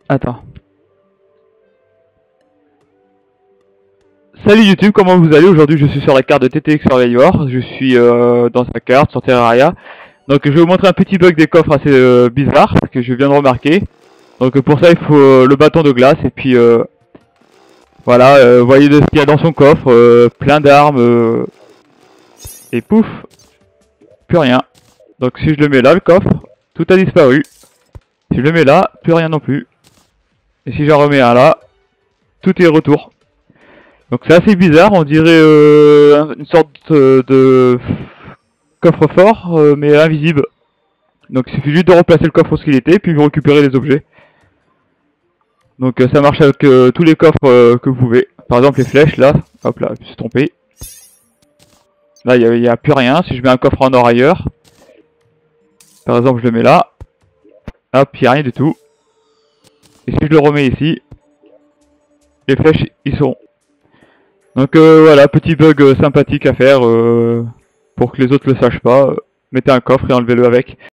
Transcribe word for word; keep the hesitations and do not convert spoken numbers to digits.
Attends. Salut YouTube, comment vous allez? Aujourd'hui je suis sur la carte de T T X Survivor. Je suis euh, dans sa carte sur Terraria. Donc je vais vous montrer un petit bug des coffres assez euh, bizarre que je viens de remarquer. Donc pour ça il faut euh, le bâton de glace et puis euh, voilà, euh, vous voyez ce qu'il y a dans son coffre, euh, plein d'armes euh, et pouf, plus rien. Donc si je le mets là, le coffre, tout a disparu. Si je le mets là, plus rien non plus. Et si j'en remets un là, tout est retour. Donc c'est assez bizarre, on dirait euh, une sorte euh, de coffre-fort, euh, mais invisible. Donc il suffit juste de replacer le coffre où il était, puis vous récupérez les objets. Donc euh, ça marche avec euh, tous les coffres euh, que vous pouvez. Par exemple les flèches là, hop là, je me suis trompé. Là il n'y a, a plus rien, si je mets un coffre en or ailleurs. Par exemple je le mets là. Hop, il n'y a rien du tout. Et si je le remets ici, les flèches ils sont. Donc euh, voilà, petit bug euh, sympathique à faire euh, pour que les autres le sachent pas. Euh, mettez un coffre et enlevez-le avec.